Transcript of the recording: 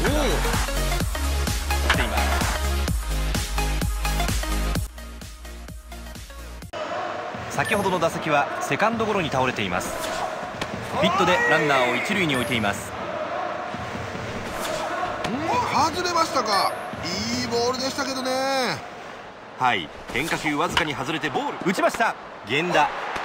ています。先ほどの打席はセカンドゴロに倒れています。ヒットでランナーを一塁に置いています。 外れましたか。いいボールでしたけどね。 はい、変化球わずかに外れてボール。打ちました。源田、